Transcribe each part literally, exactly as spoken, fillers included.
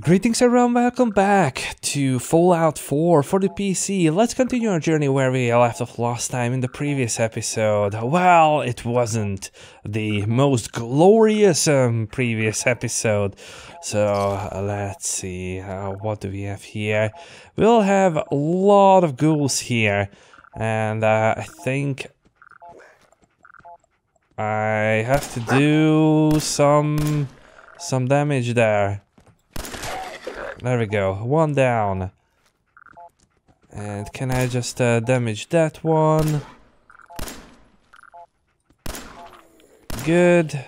Greetings everyone, welcome back to Fallout four for the P C. Let's continue our journey where we left off last time in the previous episode. Well, it wasn't the most glorious um, previous episode. So uh, let's see, uh, what do we have here? We'll have a lot of ghouls here. And uh, I think I have to do some, some damage there. There we go, one down. And can I just uh, damage that one? Good.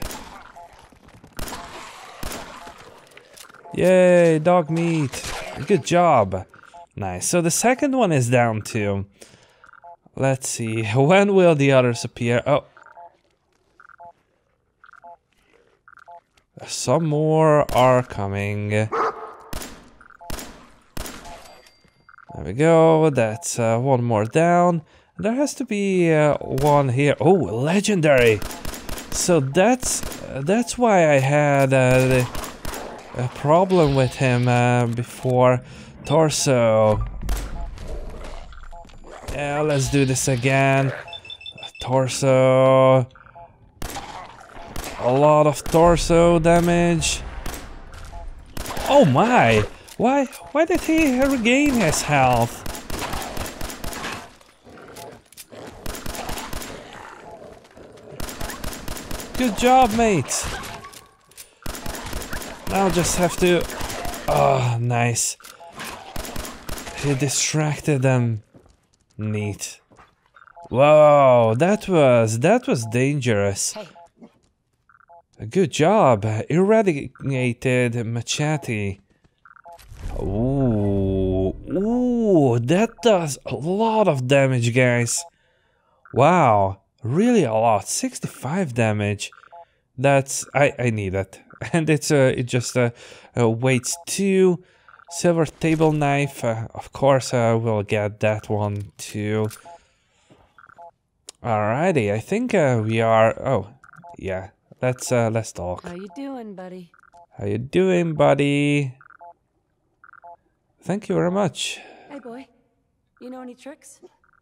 Yay, dog meat. Good job. Nice. So the second one is down too. Let's see, when will the others appear? Oh. Some more are coming. There we go, that's uh, one more down. There has to be uh, one here. Oh, legendary! So that's uh, that's why I had uh, the, a problem with him uh, before. Torso. Yeah, let's do this again. Torso. A lot of torso damage. Oh my! Why, why did he regain his health? Good job, mates. Now just have to... Oh, nice. He distracted them. Neat. Whoa, that was, that was dangerous. Hey. Good job. Eradicated machete. Ooh, ooh, that does a lot of damage, guys. Wow, really a lot. sixty-five damage. That's I I need it, and it's uh it just uh, uh weights two. Silver table knife. Uh, of course, I uh, will get that one too. Alrighty, I think uh, we are. Oh, yeah. Let's uh let's talk. How you doing, buddy? How you doing, buddy? Thank you very much. Hey, boy. You know any tricks?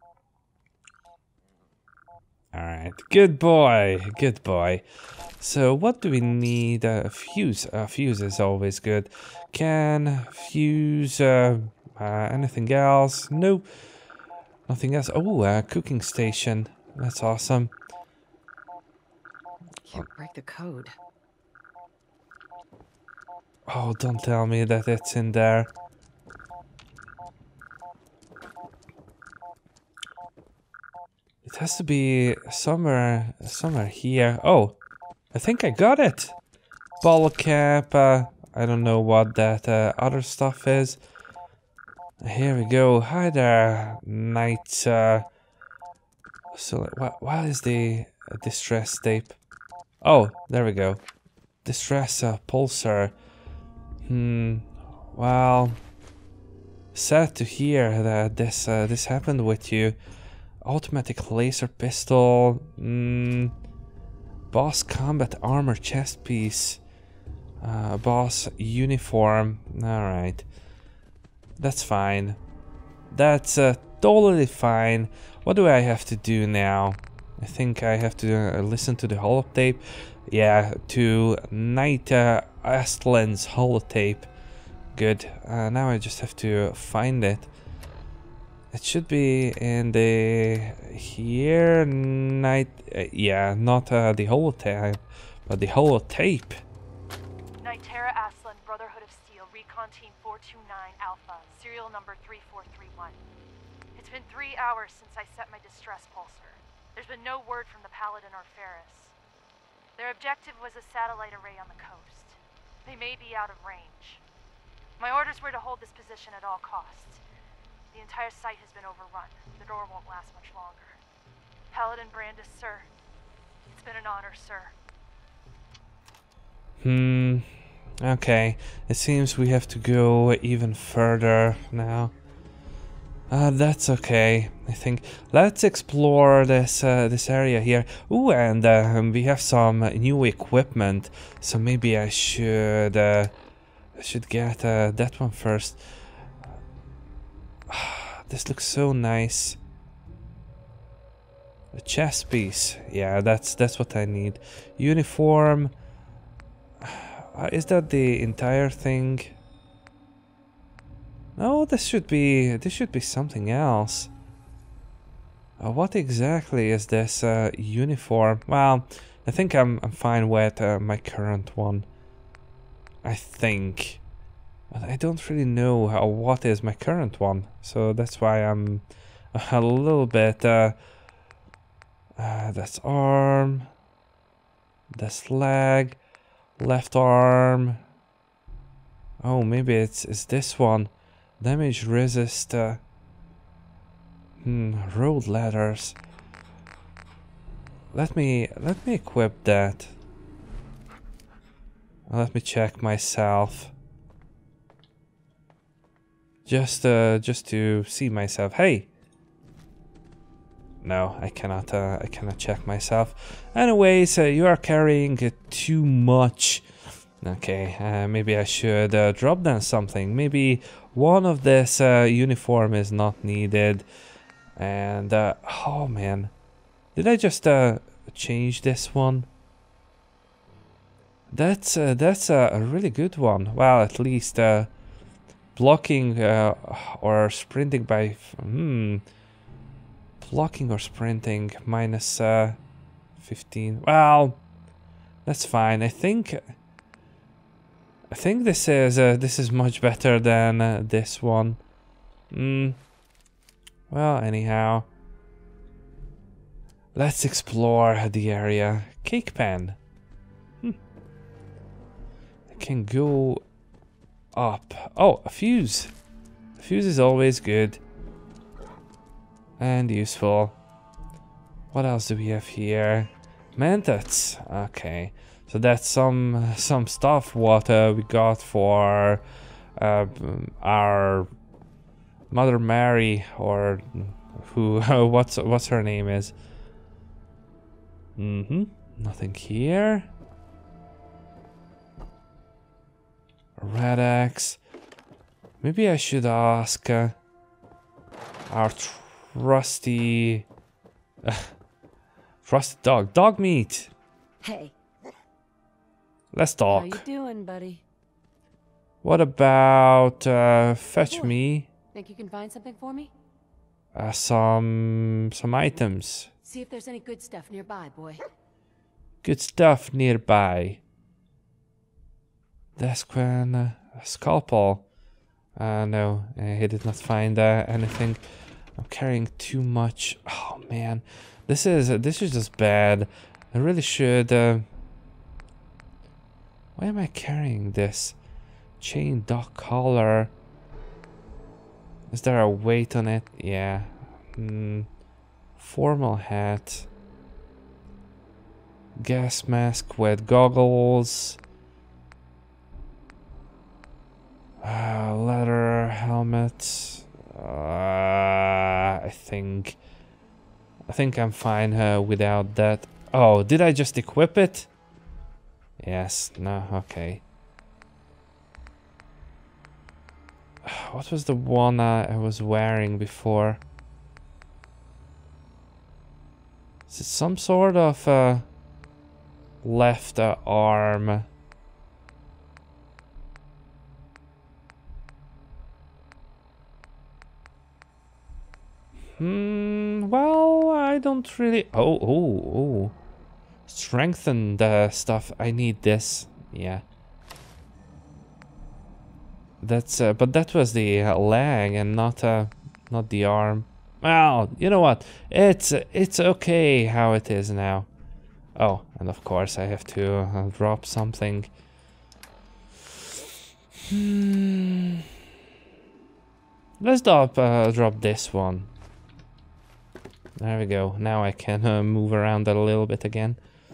Alright, good boy, good boy. So what do we need? A uh, fuse. A uh, fuse is always good. Can fuse uh, uh, anything else? No, nothing else. Oh, a uh, cooking station. That's awesome. Can't break the code. Oh, don't tell me that it's in there. It has to be somewhere, somewhere here. Oh, I think I got it. Bottle cap. Uh, I don't know what that uh, other stuff is. Here we go. Hi there, knight. Uh, so, what? What is the uh, distress tape? Oh, there we go. Distress uh, pulsar. Hmm. Well, sad to hear that this uh, this happened with you. Automatic laser pistol, mm, boss combat armor chest piece, uh, boss uniform. All right, that's fine. That's uh, totally fine. What do I have to do now? I think I have to uh, listen to the holotape. Yeah, to Night uh, Astlin's holotape. Good. Uh, now I just have to find it. It should be in the here night. Uh, yeah, not uh, the holotape, but the holotape. Nitera Aslan, Brotherhood of Steel, Recon Team four two nine Alpha, serial number three four three one. It's been three hours since I set my distress pulsar. There's been no word from the Paladin or Ferris. Their objective was a satellite array on the coast. They may be out of range. My orders were to hold this position at all costs. The entire site has been overrun. The door won't last much longer. Paladin Brandis, sir. It's been an honor, sir. Hmm. Okay. It seems we have to go even further now. Uh, that's okay. I think let's explore this uh, this area here. Ooh, and uh, we have some new equipment. So maybe I should uh, I should get uh, that one first. This looks so nice. A chess piece. Yeah, that's that's what I need. Uniform. Uh, is that the entire thing? No, this should be this should be something else. Uh, what exactly is this uh, uniform? Well, I think I'm I'm fine with uh, my current one. I think, but I don't really know how, what is my current one, so that's why I'm a little bit. Uh, uh, that's arm. That's leg. Left arm. Oh, maybe it's it's this one. Damage resist. Uh, hmm. Road ladders. Let me let me equip that. Let me check myself. Just uh, just to see myself. Hey. No, I cannot. Uh, I cannot check myself. Anyways, uh, you are carrying uh, too much. Okay, uh, maybe I should uh, drop down something. Maybe one of this uh, uniform is not needed. And uh, oh man, did I just uh, change this one? That's uh, that's uh, a really good one. Well, at least uh, blocking uh, or sprinting by hmm, blocking or sprinting minus uh, fifteen. Well, that's fine. I think. I think this is uh, this is much better than uh, this one. Hmm. Well, anyhow, let's explore the area. Cake pan. Hmm. I can go up. Oh, a fuse. A fuse is always good and useful. What else do we have here? Mantats. Okay. So that's some some stuff what uh, we got for uh, our Mother Mary, or who what's what's her name is. Mm-hmm. Nothing here. A red axe. Maybe I should ask uh, our trusty uh, trusty dog. Dog meat. Hey. Let's How you talk. doing, buddy? What about uh, fetch Boy. me Think you can find something for me? uh, some some items? See if there's any good stuff nearby, boy. Good stuff nearby. Desquin, uh, scalpel. Uh, no, uh, he did not find uh, anything. I'm carrying too much. Oh man, this is uh, this is just bad. I really should. Uh, why am I carrying this? Chain dog collar. Is there a weight on it? Yeah. Mm. Formal hat. Gas mask with goggles. Uh, leather helmet. Uh, I think. I think I'm fine uh, without that. Oh, did I just equip it? Yes. No. Okay. What was the one uh, I was wearing before? Is it some sort of uh, left uh, arm? Hmm, well, I don't really... Oh, oh, oh. Strengthened uh, stuff. I need this. Yeah. That's uh, but that was the uh, leg and not uh, not the arm. Well, you know what? It's uh, it's okay how it is now. Oh, and of course I have to uh, drop something. Hmm. Let's drop uh, drop this one. There we go. Now I can uh, move around a little bit again.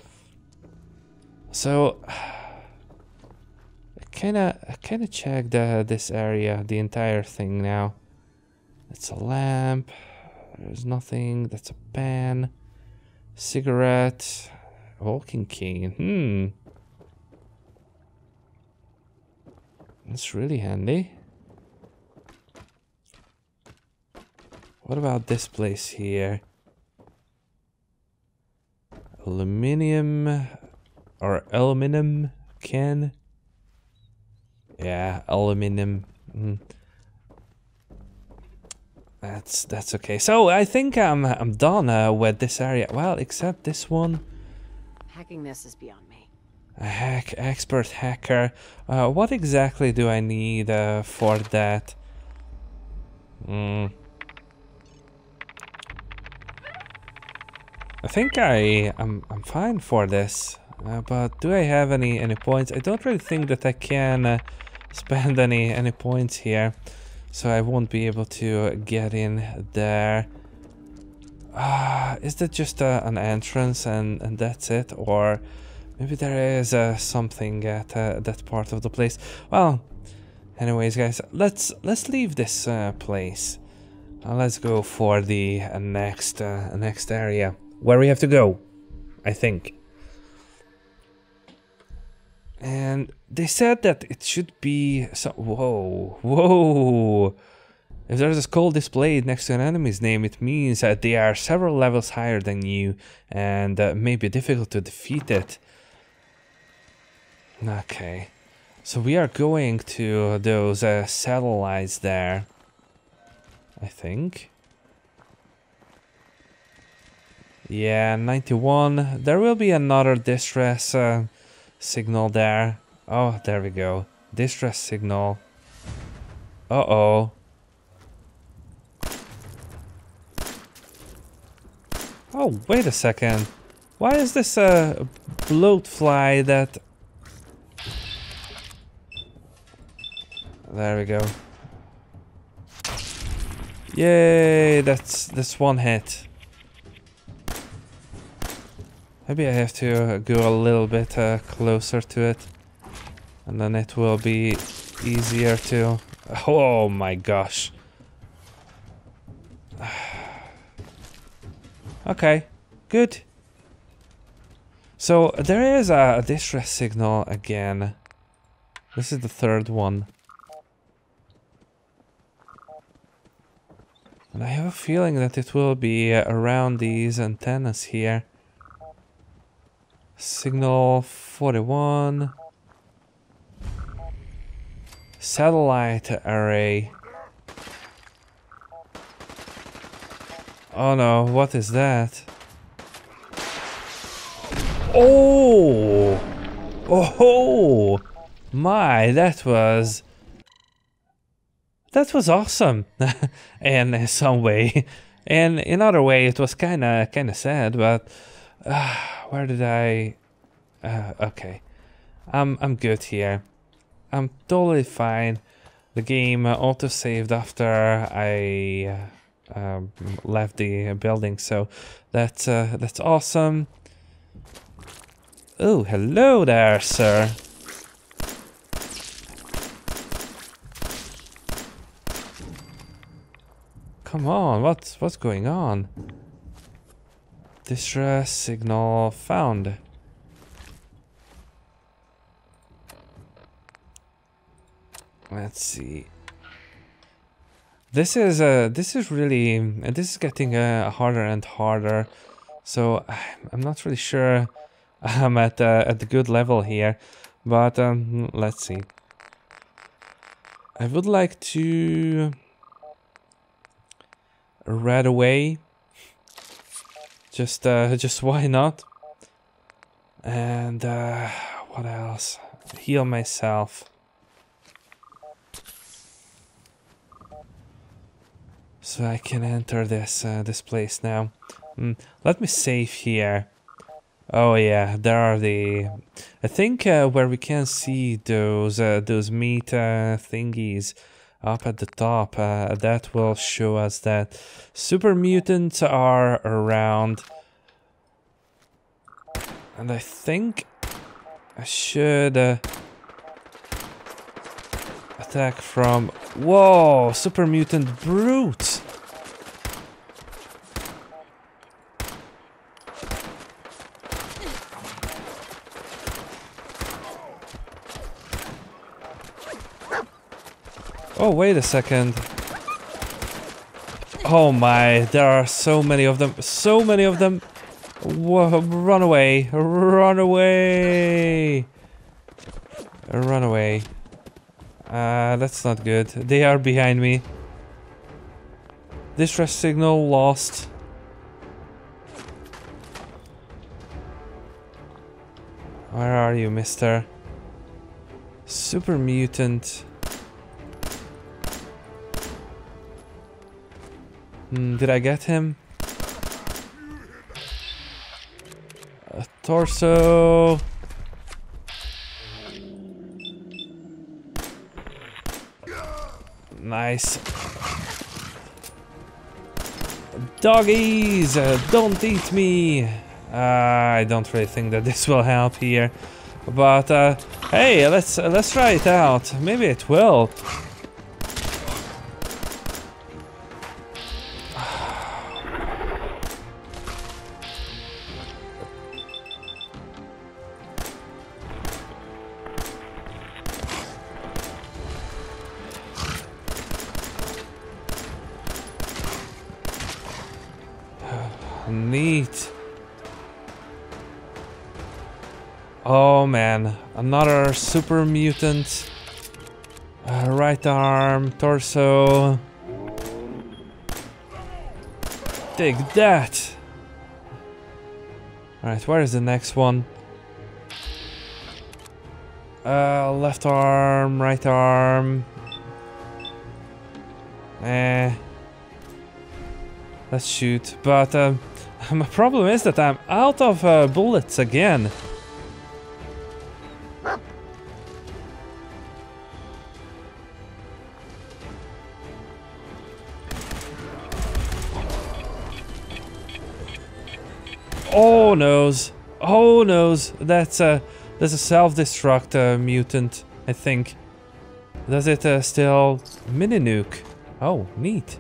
So. Kinda, kinda checked uh, this area, the entire thing now. It's a lamp. There's nothing. That's a pan. Cigarette. Walking cane. Hmm. It's really handy. What about this place here? Aluminium or aluminum can? Yeah, aluminum. Mm. That's that's okay. So I think I'm I'm done uh, with this area. Well, except this one. Hacking this is beyond me. A hack expert hacker. Uh, what exactly do I need uh, for that? Hmm. I think I I'm I'm fine for this. Uh, but do I have any any points? I don't really think that I can uh, spend any any points here. So I won't be able to get in there. Ah, uh, is that just uh, an entrance and, and that's it? Or maybe there is uh, something at uh, that part of the place. Well, anyways, guys, let's let's leave this uh, place. Uh, let's go for the uh, next uh, next area where we have to go, I think. And they said that it should be so. Whoa, whoa! If there's a skull displayed next to an enemy's name, it means that they are several levels higher than you and uh, may be difficult to defeat it. Okay, so we are going to those uh, satellites there, I think. Yeah, ninety-one. There will be another distress uh, signal there. Oh, there we go. Distress signal. Uh-oh. Oh, wait a second. Why is this a bloatfly that... There we go. Yay, that's that's one hit. Maybe I have to go a little bit uh, closer to it. And then it will be easier to... Oh my gosh. Okay, good. So there is a distress signal again. This is the third one. And I have a feeling that it will be uh, around these antennas here. Signal forty-one. Satellite array. Oh no, what is that? Oh! Oh! My, that was... That was awesome! In some way. And in other way, it was kinda, kinda sad, but... Uh, where did I... Uh, okay. I'm, I'm good here. I'm totally fine. The game uh, auto-saved after I... Uh, um, left the building, so that's uh, that's awesome. Oh, hello there, sir. Come on, what's what's going on? Distress signal found. Let's see. This is uh, this is really uh, this is getting uh, harder and harder, so I'm not really sure I'm at uh, at the good level here, but um, let's see. I would like to red away. Just uh, just why not? And uh, what else? Heal myself. So I can enter this uh, this place now. Mm, let me save here. Oh yeah, there are the... I think uh, where we can see those uh, those meat uh, thingies up at the top. Uh, that will show us that super mutants are around. And I think I should uh, attack from... Whoa, super mutant brutes! Oh, wait a second. Oh my, there are so many of them. So many of them. Whoa, run away. Run away. Run away. Uh, that's not good. They are behind me. Distress signal lost. Where are you, mister? Super mutant. Hmm, did I get him? A torso. Nice. Doggies, uh, don't eat me. Uh, I don't really think that this will help here, but uh, hey, let's uh, let's try it out. Maybe it will. Neat. Oh man, another super mutant. Uh, right arm, torso. Take that. Alright, where is the next one? Uh, left arm, right arm. Eh. Let's shoot, but um, my problem is that I'm out of uh, bullets again. Oh noes! Oh noes! That's a that's a self-destruct uh, mutant, I think. Does it uh, still mini nuke? Oh, neat.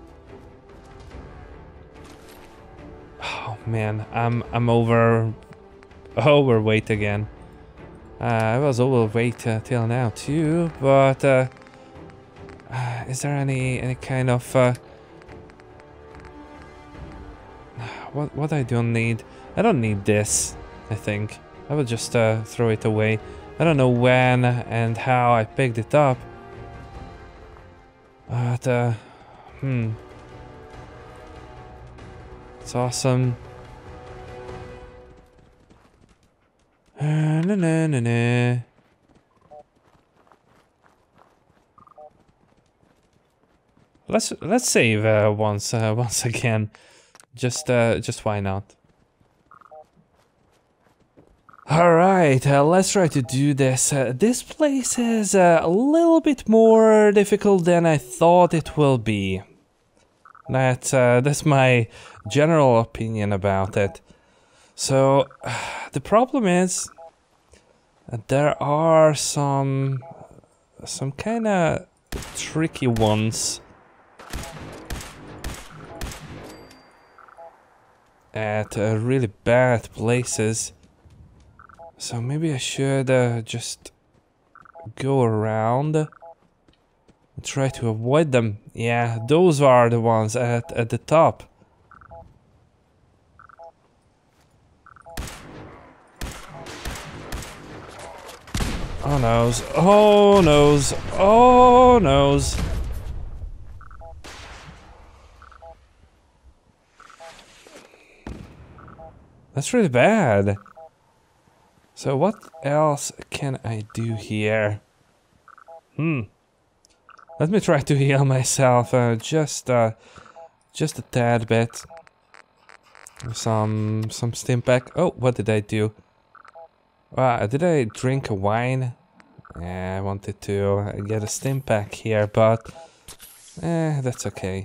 Oh man, I'm I'm over overweight again. Uh, I was overweight uh, till now too, but uh, uh, is there any any kind of uh, what what I don't need? I don't need this. I think I will just uh, throw it away. I don't know when and how I picked it up, but uh, hmm, it's awesome. Uh, na na na na. Let's let's save uh, once uh, once again. Just uh, just why not? All right, uh, let's try to do this. Uh, this place is uh, a little bit more difficult than I thought it will be. That's uh, that's my general opinion about it. So uh, the problem is that there are some some kind of tricky ones at uh, really bad places. So maybe I should uh, just go around and try to avoid them. Yeah, those are the ones at, at the top. Oh noes, oh noes, oh noes. That's really bad. So what else can I do here? Hmm. Let me try to heal myself uh, just uh, just a tad bit. Some some stim pack. Oh, what did I do? Uh, did I drink a wine? Yeah, I wanted to get a stim pack here, but eh, that's okay.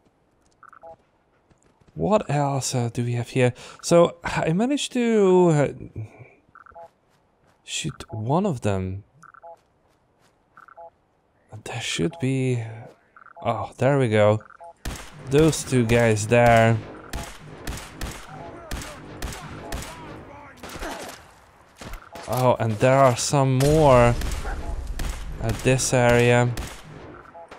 What else uh, do we have here? So I managed to uh, shoot one of them. There should be... Oh, there we go. Those two guys there. Oh, and there are some more at this area.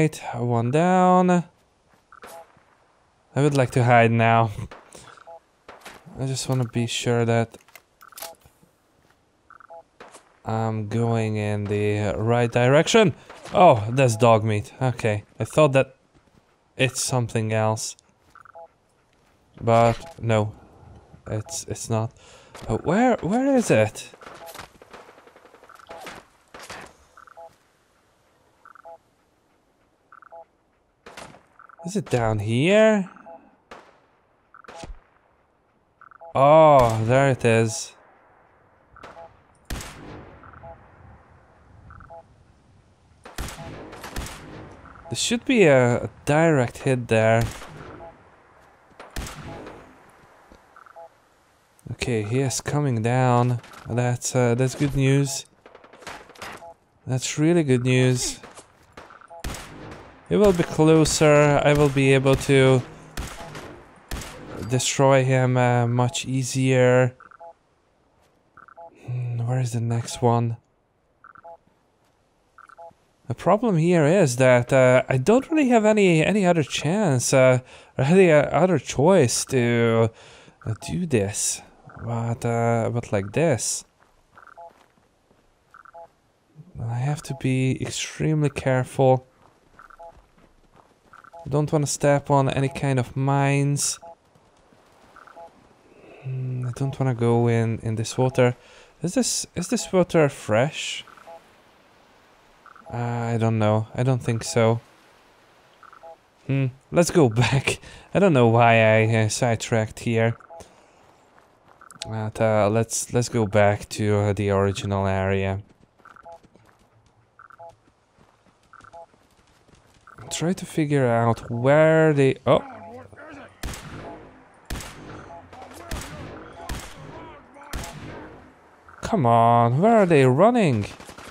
Alright, one down. I would like to hide now. I just want to be sure that I'm going in the right direction. Oh, that's dog meat. Okay, I thought that it's something else. But no, it's it's not. Uh, where where is it? Is it down here? Oh, there it is. There should be a, a direct hit there. Okay, he is coming down. That's uh, that's good news. That's really good news. He will be closer. I will be able to destroy him uh, much easier. Hmm, where is the next one? The problem here is that uh, I don't really have any any other chance, uh, or any uh, other choice to uh, do this, but uh, but like this. I have to be extremely careful. Don't want to step on any kind of mines. Mm, I don't want to go in in this water. Is this is this water fresh? Uh, I don't know. I don't think so. Hmm. Let's go back. I don't know why I uh, sidetracked here. But uh, let's let's go back to uh, the original area. Try to figure out where they... Oh! Come on, where are they running?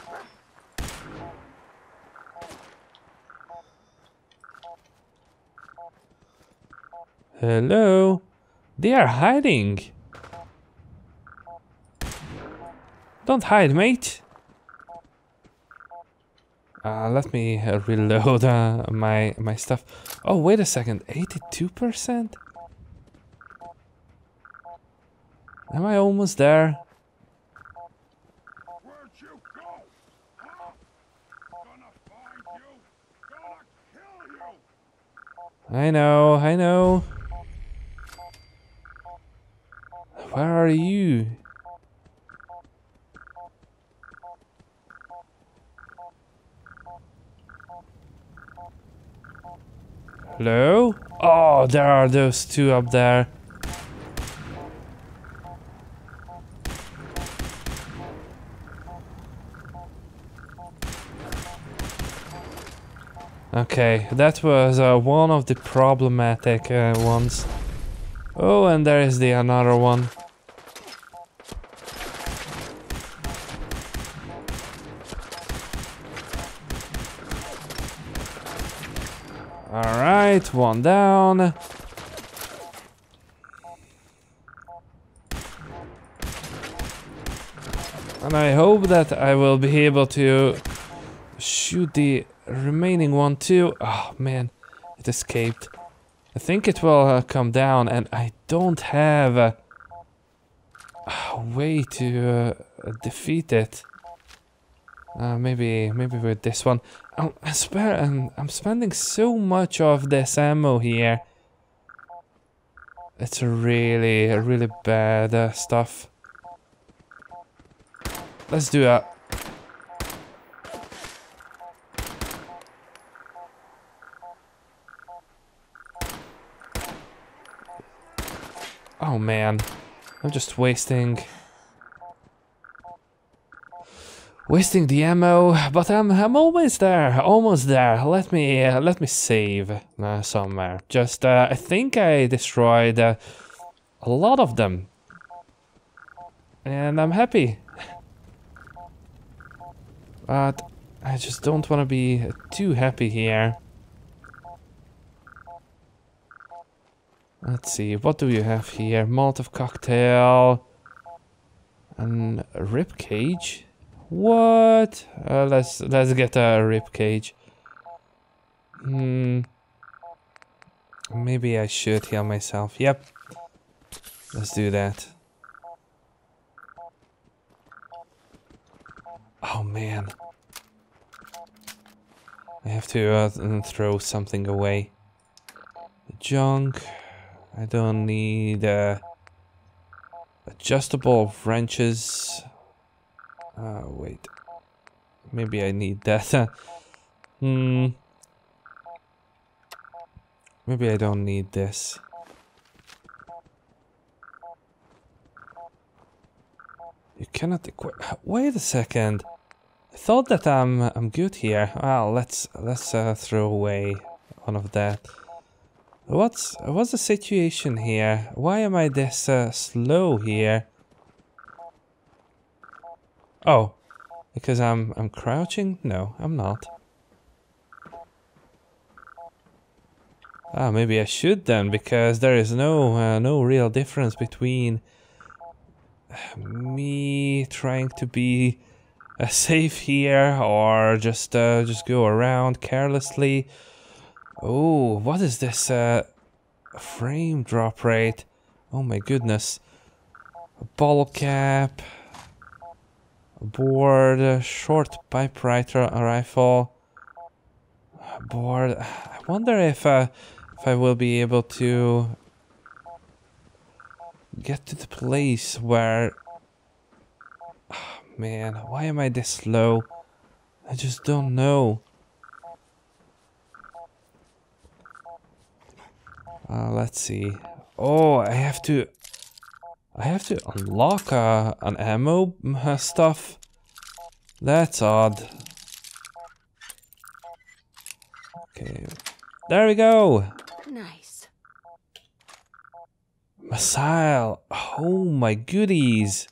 Hello? They are hiding. Don't hide, mate. Uh, let me uh, reload uh, my my stuff. Oh, wait a second, eighty-two percent? Am I almost there? Where'd you go? Huh? Gonna find you. Gonna kill you. I know, I know. Where are you? Hello? Oh, there are those two up there. Okay, that was uh, one of the problematic uh, ones. Oh, and there is the another one. Alright, one down. And I hope that I will be able to shoot the remaining one too. Oh man, it escaped. I think it will uh, come down, and I don't have a, a way to uh, defeat it. Uh, maybe, maybe with this one. I'm, I swear, I'm, I'm spending so much of this ammo here. It's really, really bad uh, stuff. Let's do that. Oh man, I'm just wasting wasting the ammo, but I'm I'm almost there, almost there. Let me uh, let me save uh, somewhere. Just uh, I think I destroyed uh, a lot of them, and I'm happy. But I just don't want to be too happy here. Let's see, what do you have here? Molotov cocktail and a rib cage. What? Uh, let's let's get a rib cage. Hmm. Maybe I should heal myself. Yep. Let's do that. Oh man. I have to uh, throw something away. Junk. I don't need uh, adjustable wrenches. Uh, wait. Maybe I need that. hmm. Maybe I don't need this. You cannot equip. Wait a second. I thought that I'm I'm good here. Well, let's let's uh, throw away one of that. What's what's the situation here? Why am I this uh, slow here? Oh, because I'm I'm crouching? No, I'm not. Ah, maybe I should then, because there is no uh, no real difference between me trying to be uh, safe here or just uh, just go around carelessly. Oh, what is this uh, frame drop rate? Oh my goodness. A bottle cap, a board, a short pipe rifle, rifle, a board. I wonder if uh, if I will be able to get to the place where... Oh, man, why am I this slow? I just don't know. Uh, let's see. Oh, I have to... I have to unlock uh, an ammo uh, stuff. That's odd. Okay, there we go. Nice. Missile. Oh my goodies.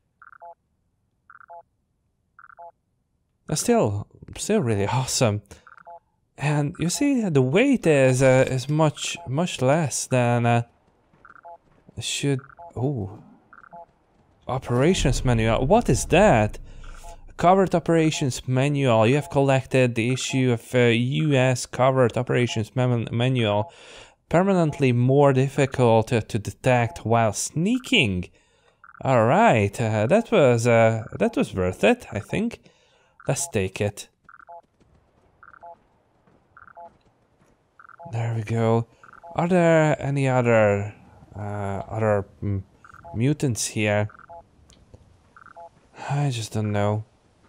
That's still, still really awesome. And you see, the weight is uh, is much much less than uh, should. Oh, operations manual. What is that? Covert operations manual. You have collected the issue of uh, U S covert operations manual. Permanently more difficult uh, to detect while sneaking. All right, uh, that was uh, that was worth it, I think. Let's take it. There we go. Are there any other uh, other mm, mutants here? I just don't know.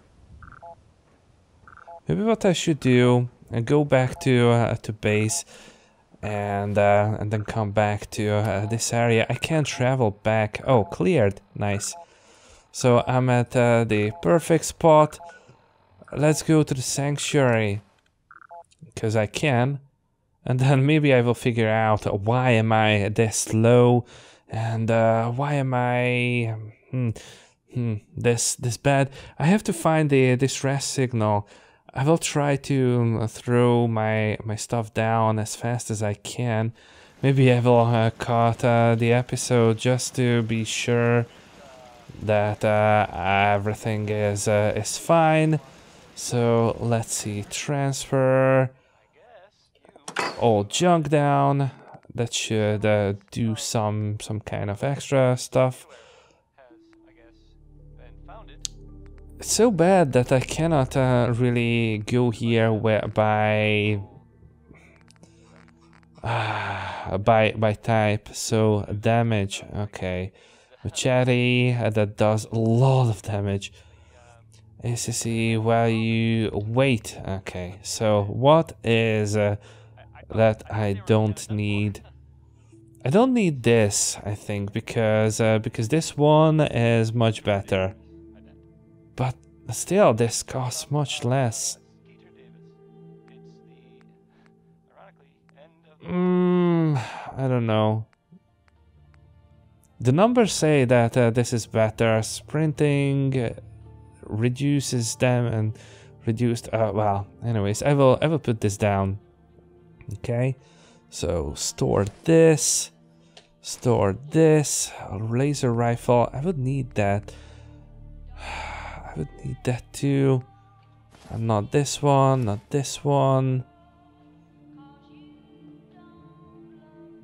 Maybe what I should do and go back to uh, to base and uh, and then come back to uh, this area. I can't travel back. Oh, cleared. Nice. So I'm at uh, the perfect spot. Let's go to the sanctuary because I can, and then maybe I will figure out why am I this slow and uh, why am I hmm, hmm, this this bad. I have to find the distress signal. I will try to throw my my stuff down as fast as I can. Maybe I will uh, cut uh, the episode just to be sure that uh, everything is uh, is fine. So let's see, transfer all junk down. That should uh, do some some kind of extra stuff. It's so bad that I cannot uh, really go here where by uh, by by type. So damage, okay, machete uh, that does a lot of damage. A C C value, weight. Okay, so what is uh, that I don't need? I don't need this, I think, because uh, because this one is much better. But still, this costs much less. Mm, I don't know. The numbers say that uh, this is better. Sprinting uh, reduces them and reduced. Uh, well, anyways, I will I will put this down. Okay, so store this, store this. A laser rifle. I would need that. I would need that too. And not this one, not this one.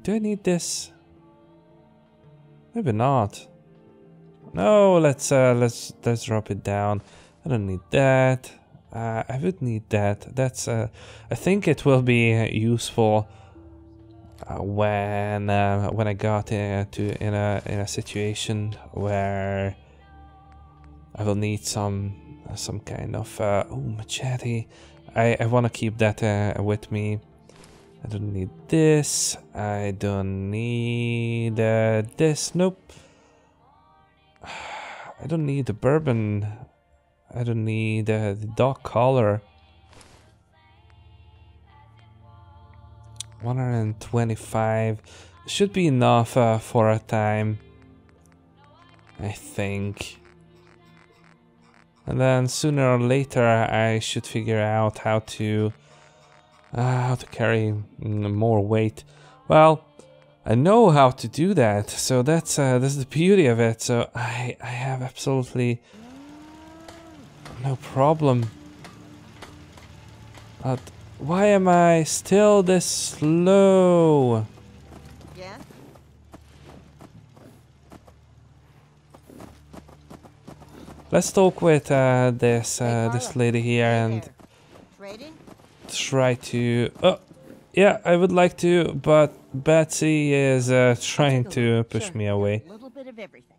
do I need this? Maybe not. No, let's uh, let's let's drop it down. I don't need that. Uh, I would need that. That's. Uh, I think it will be useful uh, when uh, when I got uh, to in a in a situation where I will need some some kind of uh, oh, machete. I I want to keep that uh, with me. I don't need this. I don't need uh, this. Nope. I don't need the bourbon. I don't need uh, the dog collar. one hundred twenty-five should be enough uh, for a time, I think. And then sooner or later I should figure out how to uh, how to carry more weight. Well, I know how to do that, so that's uh, that's the beauty of it. So I I have absolutely no problem. But why am I still this slow? Yeah. Let's talk with uh, this uh, this lady here and Trading? try to. Oh, yeah, I would like to, but Betsy is uh, trying to push Sure. me away. A little bit of everything.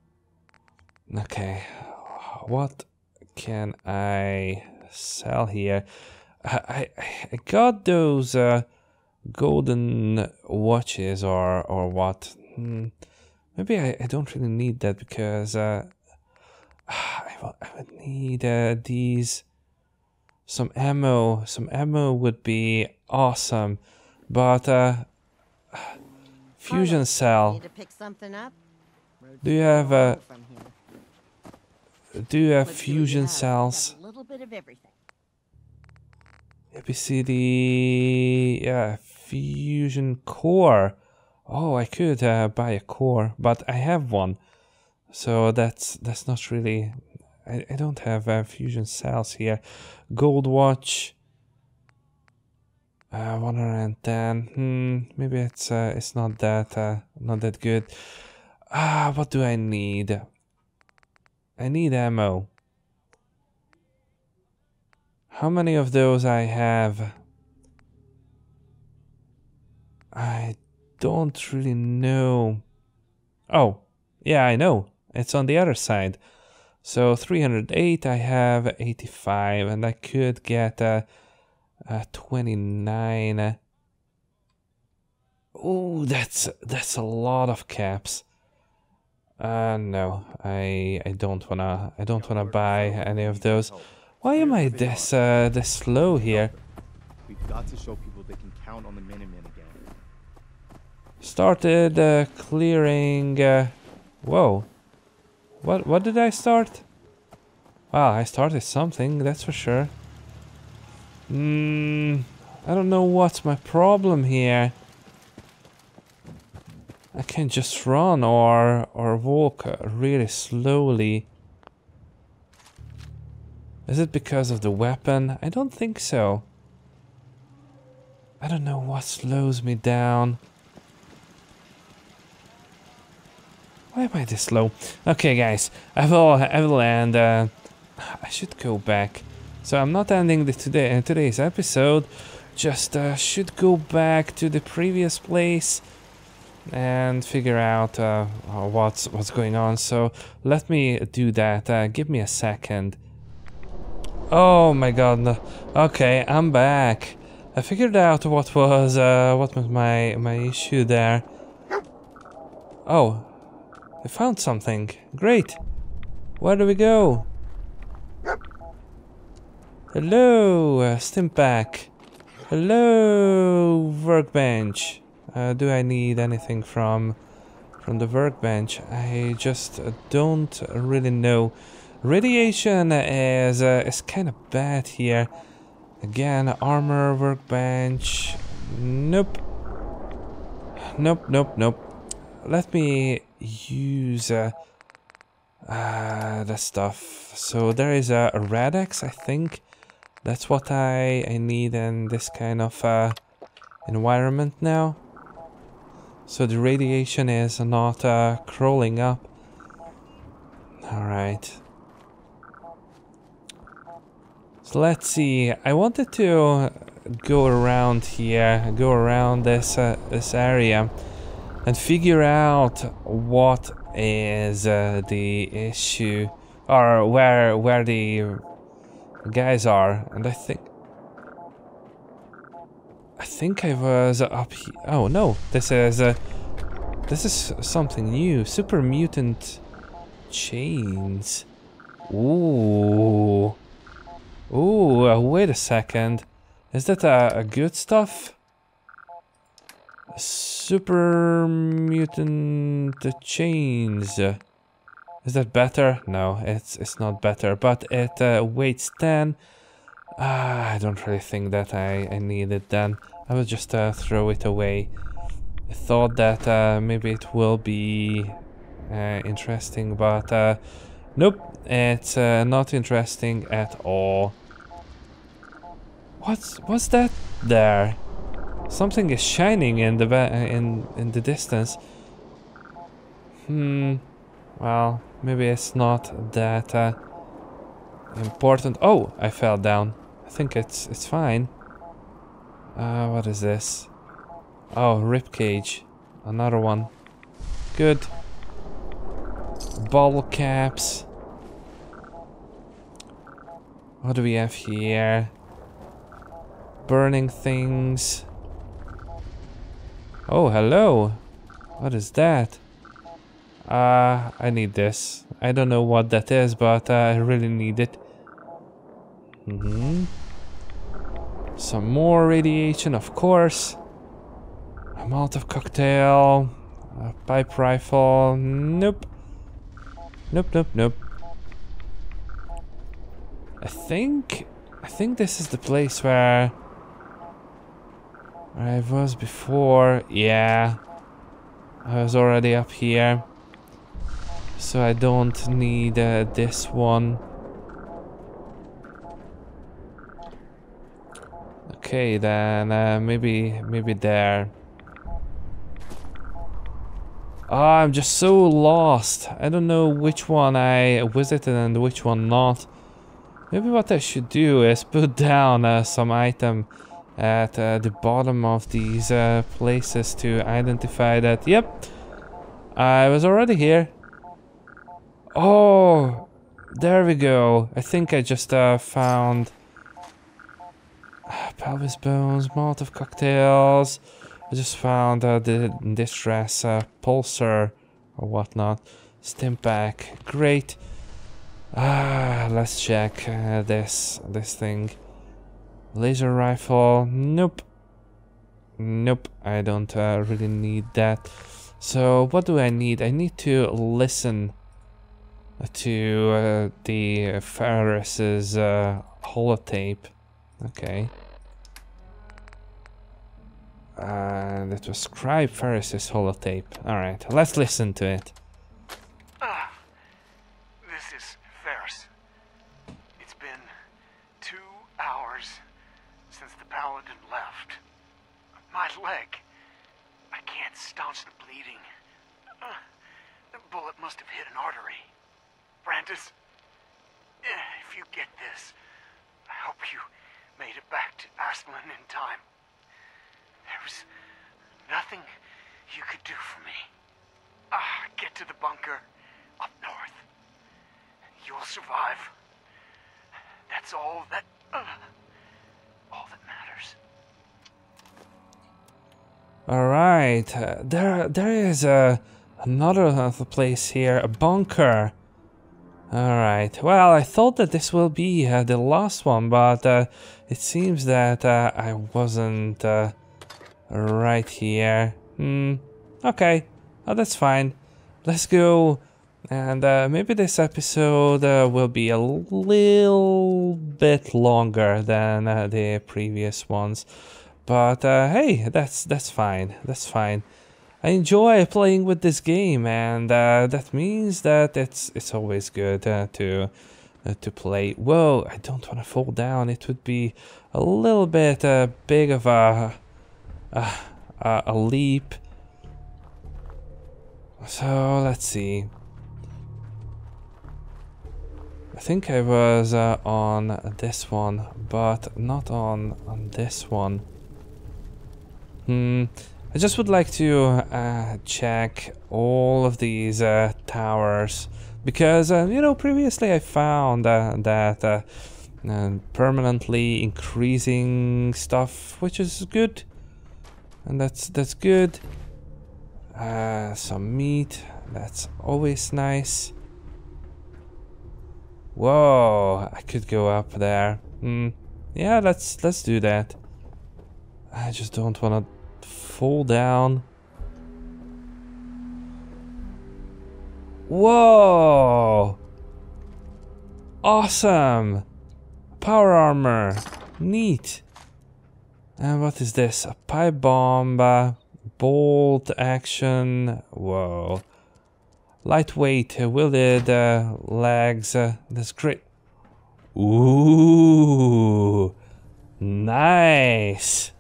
Okay, what can I sell here? I I, I got those uh, golden watches or or what? Hmm. Maybe I, I don't really need that because uh, I, will, I would need uh, these. Some ammo. Some ammo would be awesome, but uh, fusion cell. Need to pick something up? Do you have uh, From here. do you have Let's see what you fusion have. cells? Got a little bit of everything. A B C D, yeah, fusion core. Oh, I could uh, buy a core, but I have one, so that's that's not really. I, I don't have uh, fusion cells here. Gold watch. Uh, one hundred ten. Hmm, maybe it's uh, it's not that uh, not that good. Ah, what do I need? I need ammo. How many of those I have? I don't really know. Oh, yeah, I know. It's on the other side. So three hundred eight, I have eighty-five, and I could get a, a twenty-nine. Oh, that's that's a lot of caps. Uh, no, I I don't wanna I don't wanna buy any of those. Why am I this uh this slow here? We've got to show people they can count on the Minutemen again. Started uh, clearing. Uh, whoa, what what did I start? Well, I started something, that's for sure. Hmm, I don't know what's my problem here. I can just run or or walk really slowly. Is it because of the weapon? I don't think so. I don't know what slows me down. Why am I this slow? Okay, guys, I will I will end. Uh, I should go back. So I'm not ending the today uh, today's episode. Just uh, should go back to the previous place and figure out uh, what's what's going on. So let me do that. Uh, give me a second. Oh my god. No. Okay, I'm back. I figured out what was uh, what was my my issue there. Oh, I found something. Great. Where do we go? Hello, uh, Stimpack. Hello, workbench. Uh, do I need anything from from the workbench? I just uh, don't really know. Radiation is uh, is kind of bad here. Again, armor, workbench. Nope. Nope, nope, nope. Let me use uh, uh, the stuff. So there is a, a Radex, I think. That's what I, I need in this kind of uh, environment now. so the radiation is not uh, crawling up. Alright. So let's see. I wanted to go around here, go around this uh, this area, and figure out what is uh, the issue, or where where the guys are. And I think I think I was up here. Oh no, this is uh, this is something new. Super mutant chains. Ooh. Ooh, uh, wait a second. Is that a, a good stuff? Super mutant chains. Is that better? No, it's it's not better. But it uh, weighs ten. Ah, I don't really think that I, I need it then. I will just uh, throw it away. I thought that uh, maybe it will be uh, interesting, but uh, nope, it's uh, not interesting at all. What's what's that there? Something is shining in the ba in in the distance. Hmm. Well, maybe it's not that uh, important. Oh, I fell down. I think it's it's fine. Uh, what is this? Oh, ribcage. Another one. Good. Bottle caps. What do we have here? Burning things. Oh, hello. What is that? Uh, I need this. I don't know what that is, but uh, I really need it. Mm-hmm. Some more radiation, of course. A Molotov cocktail. A pipe rifle. Nope. Nope, nope, nope. I think... I think this is the place where... where I was before. Yeah. I was already up here. So I don't need uh, this one. Okay, then uh, maybe maybe there. Oh, I'm just so lost. I don't know which one I visited and which one not. Maybe what I should do is put down uh, some item at uh, the bottom of these uh, places to identify that. Yep, I was already here. Oh, there we go. I think I just uh, found uh, pelvis bones, Molotov cocktails. I just found uh, the distress uh, pulsar or whatnot. Stim pack, great. Ah, let's check uh, this this thing. Laser rifle, nope, nope. I don't uh, really need that. So what do I need? I need to listen to uh, the Ferris's uh, holotape. Okay. And it was Scribe Ferris's holotape. Alright, let's listen to it. Ah, this is Ferris. It's been two hours since the paladin left. My leg. I can't staunch the bleeding. Uh, the bullet must have hit an artery. Brandis, if you get this, I hope you made it back to Aslan in time. There was nothing you could do for me. Ah, get to the bunker up north. You'll survive. That's all that, uh, all that matters. All right, uh, there there is a another uh, place here, a bunker. Alright, well, I thought that this will be uh, the last one, but uh, it seems that uh, I wasn't uh, right here. Hmm, okay, oh, that's fine. Let's go, and uh, maybe this episode uh, will be a little bit longer than uh, the previous ones. But uh, hey, that's that's fine, that's fine. I enjoy playing with this game, and uh, that means that it's it's always good uh, to uh, to play. Whoa! I don't want to fall down. It would be a little bit uh, big of a a, a leap. So let's see. I think I was uh, on this one, but not on on this one. Hmm. I just would like to uh, check all of these uh, towers because uh, you know, previously I found uh, that uh, uh, permanently increasing stuff, which is good, and that's that's good. Uh, some meat, that's always nice. Whoa, I could go up there. Hmm. Yeah, let's let's do that. I just don't want to fall down. Whoa! Awesome! Power armor. Neat. And what is this? A pipe bomb. Uh, bolt action. Whoa. Lightweight, uh, wielded uh, legs. Uh, that's great. Ooh. Nice.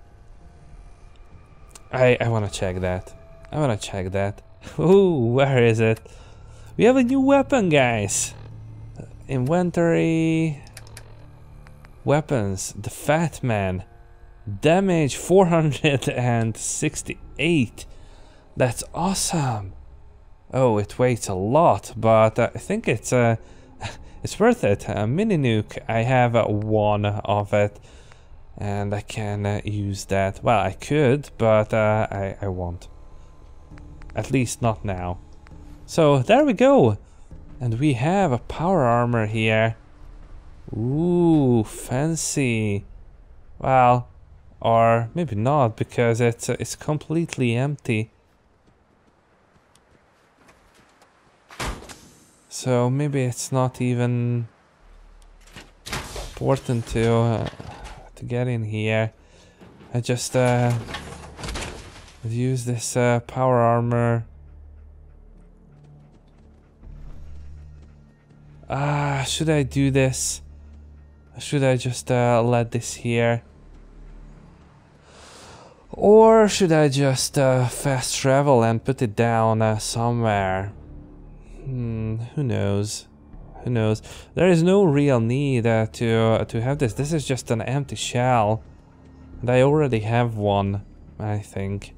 I, I want to check that. I want to check that. Ooh, where is it? We have a new weapon, guys. Inventory. Weapons. The Fat Man. Damage four hundred sixty-eight. That's awesome. Oh, it weighs a lot, but uh, I think it's uh, it's worth it. A mini nuke. I have uh, one of it. And I can uh, use that. Well, I could, but uh, I, I won't. At least not now. So, there we go. And we have a power armor here. Ooh, fancy. Well, or maybe not, because it's, uh, it's completely empty. So, maybe it's not even important to... Uh, to get in here. I just uh use this uh, power armor. Ah, should I do this? Should I just uh, let this here? Or should I just uh, fast travel and put it down uh, somewhere? Hmm, who knows? Who knows? There is no real need uh, to uh, to have this. This is just an empty shell, and I already have one, I think.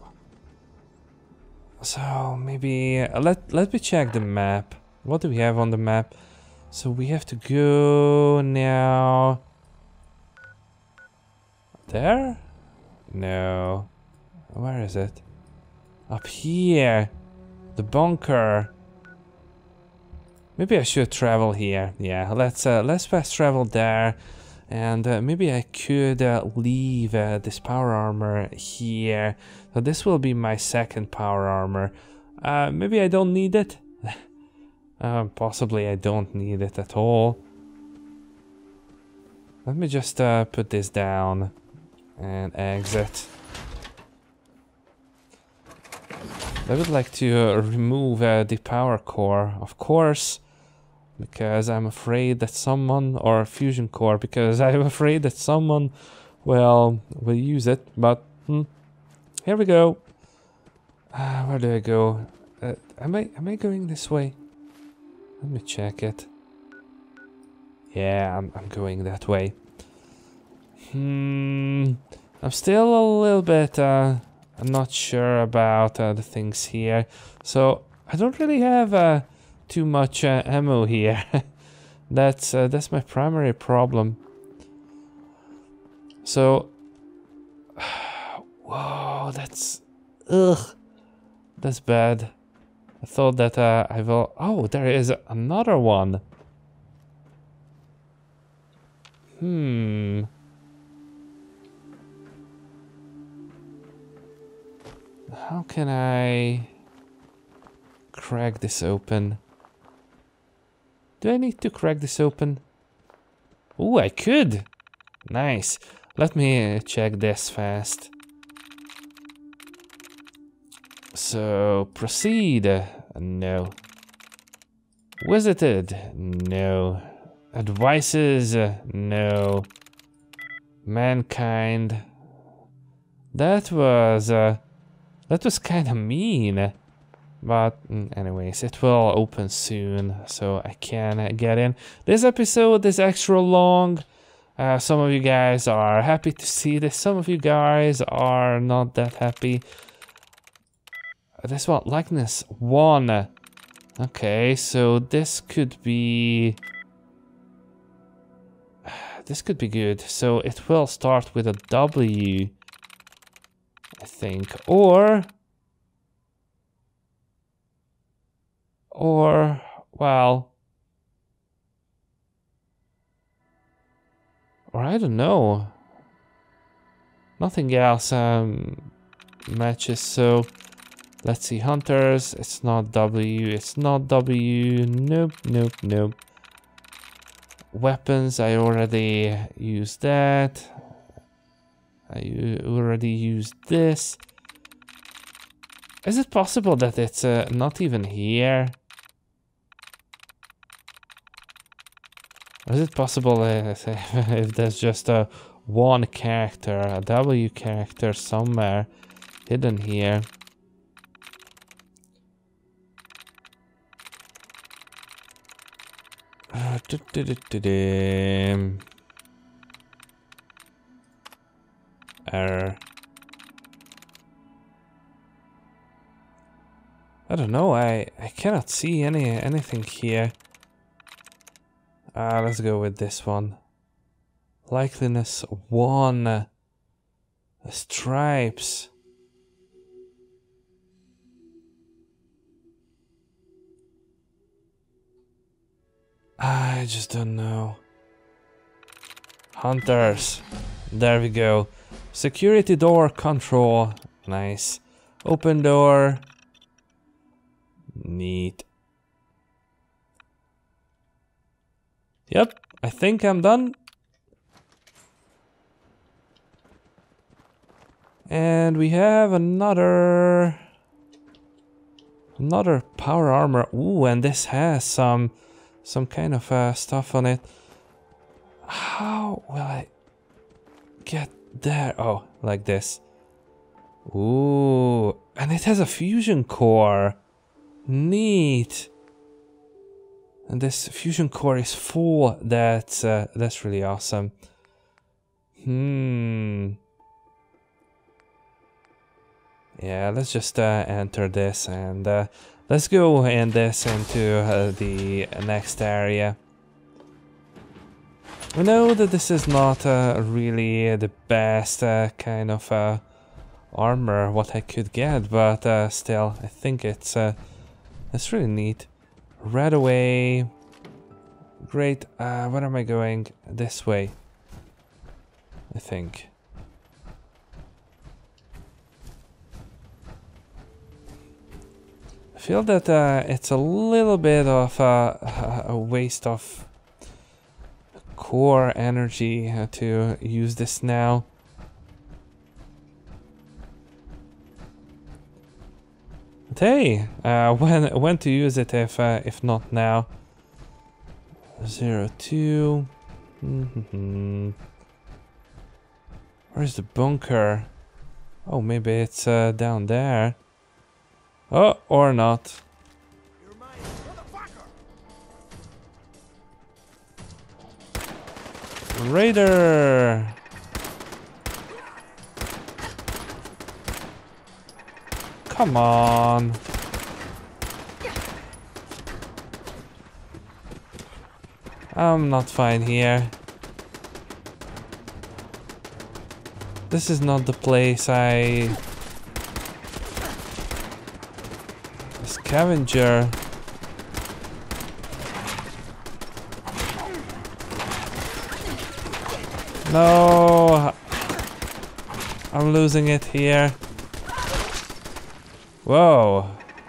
So maybe uh, let let me check the map. What do we have on the map? So we have to go now. There? No. Where is it? Up here. The bunker. Maybe I should travel here. Yeah, let's uh, let's fast travel there, and uh, maybe I could uh, leave uh, this power armor here. So this will be my second power armor. Uh, maybe I don't need it. uh, possibly I don't need it at all. Let me just uh, put this down and exit. I would like to uh, remove uh, the power core, of course. Because I'm afraid that someone, or fusion core, because I'm afraid that someone will will use it. But hmm, here we go. Uh, where do I go? Uh, am I am I going this way? Let me check it. Yeah, I'm I'm going that way. Hmm, I'm still a little bit. Uh, I'm not sure about uh, the things here, so I don't really have. Uh, too much uh, ammo here. that's uh, that's my primary problem. So whoa, that's ugh, that's bad. I thought that uh, I will. Oh, there is another one. Hmm. How can I crack this open? Do I need to crack this open? Oh, I could. Nice. Let me uh, check this fast. So, proceed. Uh, no. Visited. No. Advices. Uh, no. Mankind. That was... Uh, that was kind of mean. But mm, anyways, it will open soon, so I can uh, get in. This episode is extra long. Uh, some of you guys are happy to see this. Some of you guys are not that happy. Uh, this one, likeness one. Okay, so this could be... This could be good. So it will start with a W, I think. Or... Or, well... Or I don't know. Nothing else um, matches, so... Let's see, hunters, it's not W, it's not W, nope, nope, nope. Weapons, I already used that. I already used this. Is it possible that it's uh, not even here? Or is it possible uh, if there's just a one character, a W character somewhere hidden here? Uh, du -du -du -du -du. Error. I don't know. I I cannot see any anything here. Uh, let's go with this one. Likeliness one. Stripes. I just don't know. Hunters. There we go. Security door control. Nice. Open door. Neat. Yep, I think I'm done. And we have another... Another power armor. Ooh, and this has some... Some kind of uh, stuff on it. How will I get there? Oh, like this. Ooh, and it has a fusion core. Neat. And this fusion core is full. That's uh, that's really awesome. Hmm. Yeah, let's just uh, enter this and. Uh, Let's go in this into uh, the next area. I know that this is not uh, really the best uh, kind of uh, armor what I could get, but uh, still, I think it's uh, it's really neat. Right away. Great. Uh, where am I going? This way, I think. I feel that uh, it's a little bit of uh, a waste of core energy uh, to use this now. But hey, uh, when when to use it if uh, if not now? Zero two. Mm-hmm. Where's the bunker? Oh, maybe it's uh, down there. Oh, or not. Raider! Come on. I'm not fine here. This is not the place I... Scavenger. No, I'm losing it here. Whoa.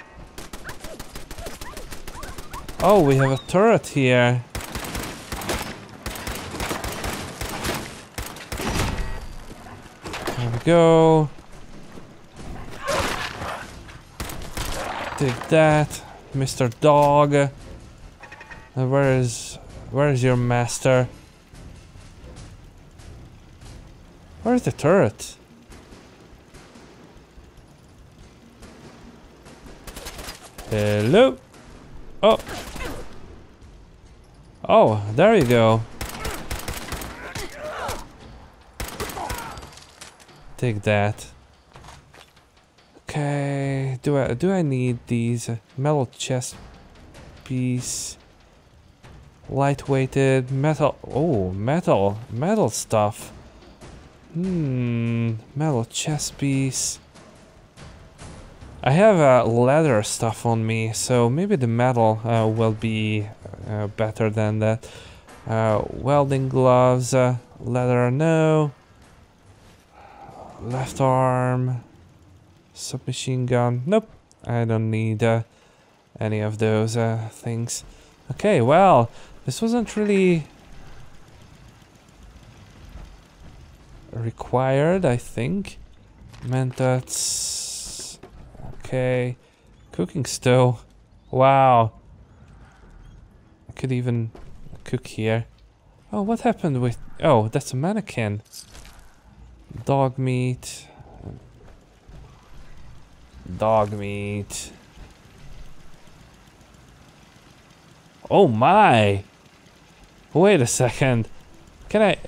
Oh, we have a turret here. There we go. Take that, Mister Dog. Uh, where is where is your master? Where's the turret? Hello. Oh. Oh, there you go. Take that. Okay. Do I do I need these uh, metal chest piece? Lightweighted metal. Oh, metal, metal stuff. Hmm, metal chest piece. I have uh, leather stuff on me, so maybe the metal uh, will be uh, better than that. Uh, welding gloves, uh, leather, no. Left arm, submachine gun. Nope, I don't need uh, any of those uh, things. Okay, well. This wasn't really required, I think. Meant that's okay. Cooking stove. Wow. I could even cook here. Oh, what happened with... Oh, that's a mannequin. Dog meat. Dog meat. Oh my! Wait a second. Can I...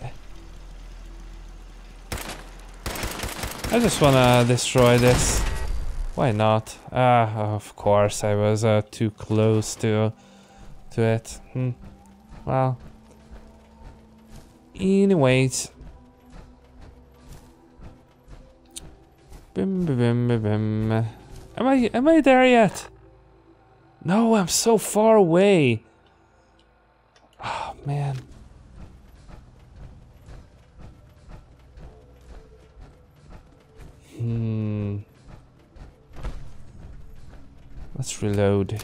I just wanna destroy this. Why not? Ah, of course, I was uh, too close to to it. Hmm. Well. Anyways. Bim bim bim bim bim. Am I am I there yet? No, I'm so far away. Oh man. Hmm. Let's reload.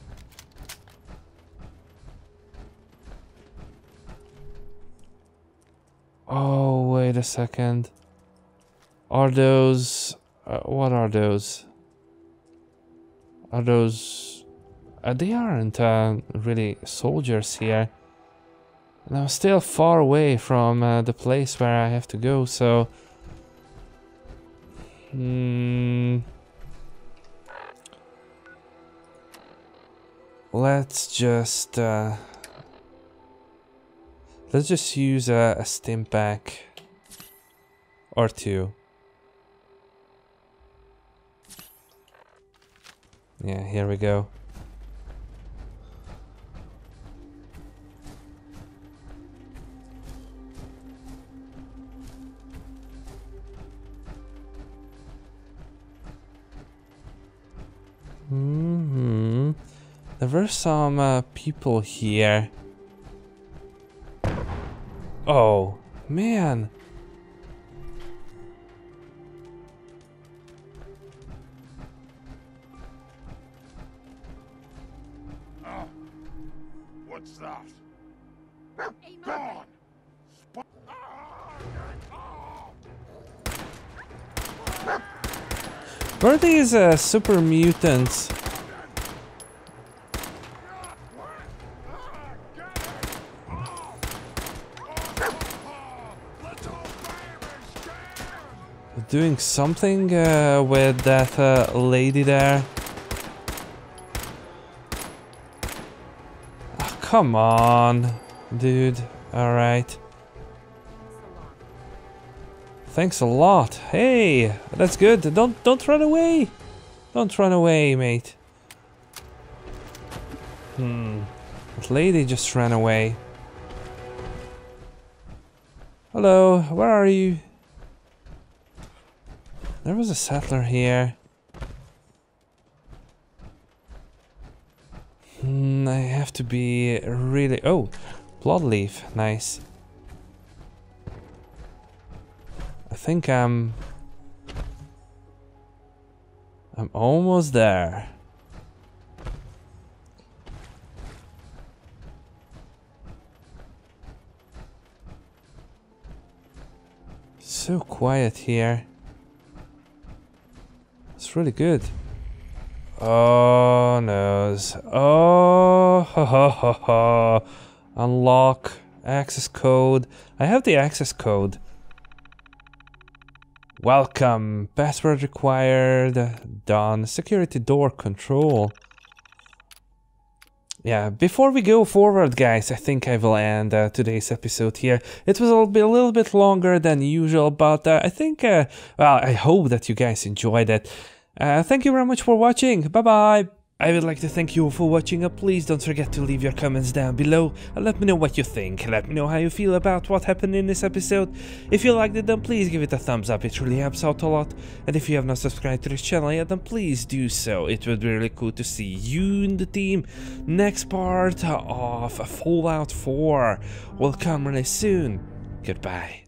Oh, wait a second. Are those... Uh, what are those? Are those... Uh, they aren't uh, really soldiers here. And I'm still far away from uh, the place where I have to go, so... Hmm... Let's just... Uh, let's just use a, a stim pack. Or two. Yeah, here we go. Mm-hmm. There were some uh, people here. Oh, man. Oh, what's that? Gone! Sp- ah, Were these uh, super mutants? Doing something uh, with that uh, lady there? Oh, come on, dude. Alright. Thanks a lot. Hey, that's good. Don't don't run away. Don't run away, mate. Hmm. That lady just ran away. Hello, where are you? There was a settler here. Hmm, I have to be really... Oh, blood leaf. Nice. I think I'm... I'm almost there. So quiet here. It's really good. Oh no. Oh ha ha ha ha. Unlock access code. I have the access code. Welcome. Password required. Done. Security door control. yeah, before we go forward, guys, I think I will end uh, today's episode here. It was a little bit, a little bit longer than usual, but uh, I think, uh, well, I hope that you guys enjoyed it. Uh, thank you very much for watching. Bye-bye. I would like to thank you all for watching. Uh, please don't forget to leave your comments down below and let me know what you think. Let me know how you feel about what happened in this episode. If you liked it, then please give it a thumbs up. It really helps out a lot. And if you have not subscribed to this channel yet, then please do so. It would be really cool to see you in the team. Next part of Fallout four will come really soon. Goodbye.